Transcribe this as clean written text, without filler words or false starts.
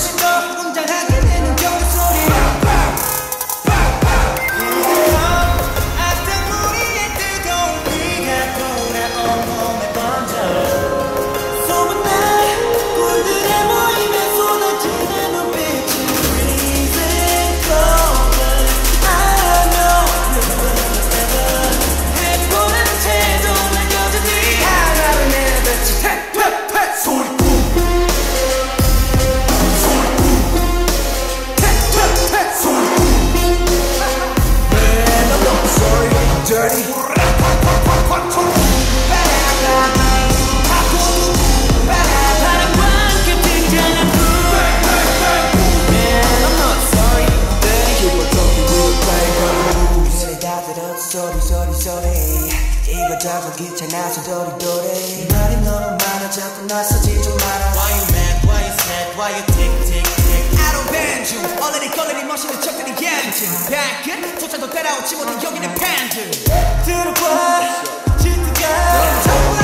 훨씬 더 웅장하게 되는 경적 소리 악당무리의 뜨거운 비가 돌아 온몸에 번져 소문난 꾼들의 모임에 쏟아지는 눈빛이 Freezing cold I know you're forever 해보는 태도 난 여전히 하나를 내뱉지 소리꾼 Dirty 바람과 함께 등장한 불 Man, I'm not sorry People talking we're playing by the rules 다 들었어 소리 이거 작은 귀찮아서 도리도리 말이 너무 많아 자꾸 나서지 좀 마라 Why you mad, why you sad, why you tick I don't band you 얼레리 걸레리 멋있는 척들이 얀지 백은 조차도 따라오지 못해 여기는 팬들 들어봐 지트가